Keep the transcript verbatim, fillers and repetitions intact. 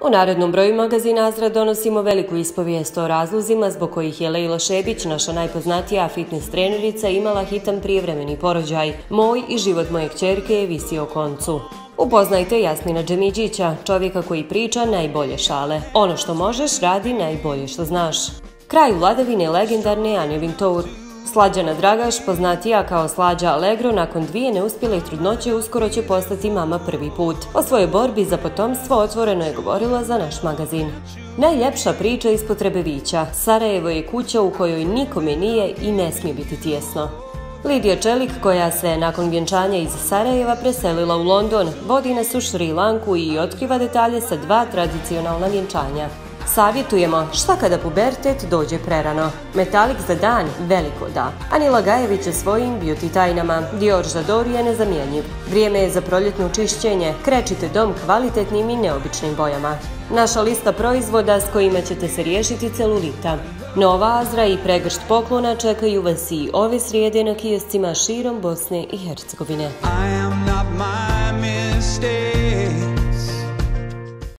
U narednom broju magazina Azra donosimo veliku ispovijest o razlozima zbog kojih je Lejla Šebić, naša najpoznatija fitness trenerica, imala hitan prijevremeni porođaj. Moj i život moje kćerke je visio koncu. Upoznajte Jasmina Džemidžića, čovjeka koji priča najbolje šale. Ono što možeš, radi najbolje što znaš. Kraj vladavine legendarne Anje Vintour. Slađana Dragaš, poznatija kao Slađa Allegro, nakon dvije neuspjele trudnoće uskoro će postati mama prvi put. O svojoj borbi za potomstvo otvoreno je govorila za naš magazin. Najljepša priča ispod Trebevića. Sarajevo je kuća u kojoj nikome nije i ne smije biti tijesno. Lidija Čelik, koja se nakon vjenčanja iz Sarajeva preselila u London, vodi nas u Šri Lanku i otkriva detalje sa dva tradicionalna vjenčanja. Savjetujemo šta kada pubertet dođe prerano. Metalik za dan, veliko da. Anila Gajević je svojim beauty tajnama. Dior Žador je nezamjenjiv. Vrijeme je za proljetno čišćenje. Krečite dom kvalitetnim i neobičnim bojama. Naša lista proizvoda s kojima ćete se riješiti celulita. Nova Azra i pregršt poklona čekaju vas i ove srijede na kioscima širom Bosne i Hercegovine. I am not my mistake.